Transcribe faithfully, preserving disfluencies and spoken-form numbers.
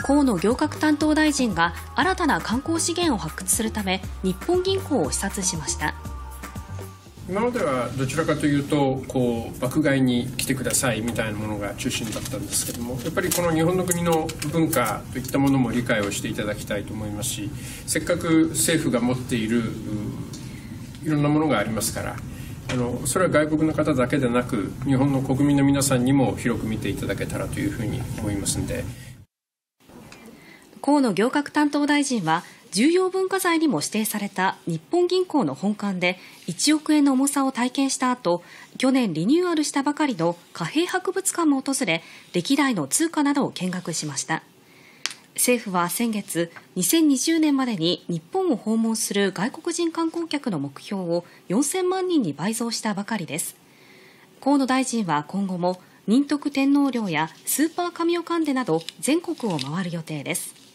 河野行革担当大臣が新たな観光資源を発掘するため日本銀行を視察しました。 今まではどちらかというとこう爆買いに来てくださいみたいなものが中心だったんですけども、やっぱりこの日本の国の文化といったものも理解をしていただきたいと思いますし、せっかく政府が持っているいろんなものがありますから、あのそれは外国の方だけでなく日本の国民の皆さんにも広く見ていただけたらというふうに思いますので。 河野行革担当大臣は重要文化財にも指定された日本銀行の本館でいちおくえんの重さを体験した後、去年リニューアルしたばかりの貨幣博物館も訪れ、歴代の通貨などを見学しました。政府は先月、にせんにじゅうねんまでに日本を訪問する外国人観光客の目標をよんせんまんにんに倍増したばかりです。河野大臣は今後も仁徳天皇陵やスーパー神代カンデなど全国を回る予定です。